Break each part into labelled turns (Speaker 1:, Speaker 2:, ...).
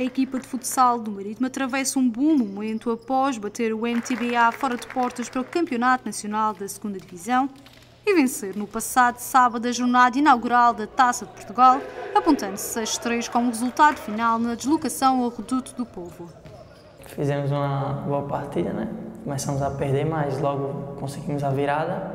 Speaker 1: A equipa de futsal do Marítimo atravessa um bom momento após bater o MTBA fora de portas para o Campeonato Nacional da 2ª Divisão e vencer no passado sábado a jornada inaugural da Taça de Portugal, apontando-se 6-3 como resultado final na deslocação ao Reduto do Povo.
Speaker 2: Fizemos uma boa partida, né? Começamos a perder, mas logo conseguimos a virada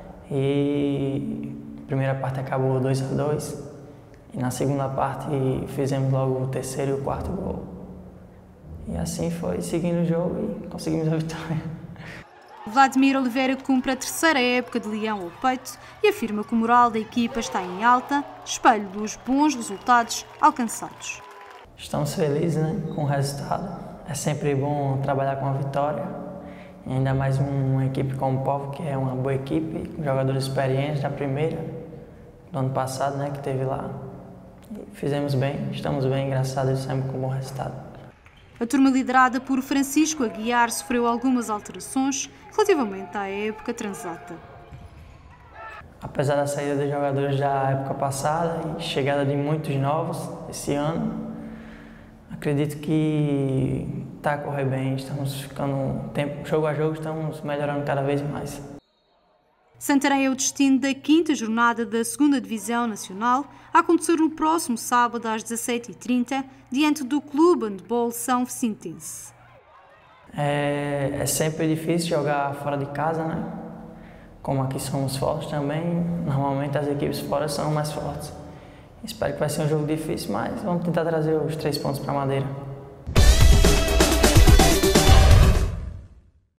Speaker 2: e a primeira parte acabou 2-2 e na segunda parte fizemos logo o terceiro e o quarto gol. E assim foi, seguindo o jogo e conseguimos a vitória.
Speaker 1: Vladimir Oliveira cumpre a 3ª época de Leão ao peito e afirma que o moral da equipa está em alta, espelho dos bons resultados alcançados.
Speaker 2: Estamos felizes, né, com o resultado. É sempre bom trabalhar com a vitória, e ainda mais uma equipe como o Povo, que é uma boa equipe, com jogadores experientes da primeira, do ano passado, né, que teve lá. E fizemos bem, estamos bem, graças a Deus, sempre com um bom resultado.
Speaker 1: A turma liderada por Francisco Aguiar sofreu algumas alterações relativamente à época transata.
Speaker 2: Apesar da saída de jogadores da época passada e chegada de muitos novos esse ano, acredito que está a correr bem, estamos ficando jogo a jogo, estamos melhorando cada vez mais.
Speaker 1: Santarém é o destino da 5ª jornada da 2ª Divisão Nacional, a acontecer no próximo sábado às 17h30, diante do Clube Handball São Vicentense.
Speaker 2: É sempre difícil jogar fora de casa, né? Como aqui somos fortes também, normalmente as equipes fora são mais fortes. Espero que vai ser um jogo difícil, mas vamos tentar trazer os 3 pontos para a Madeira.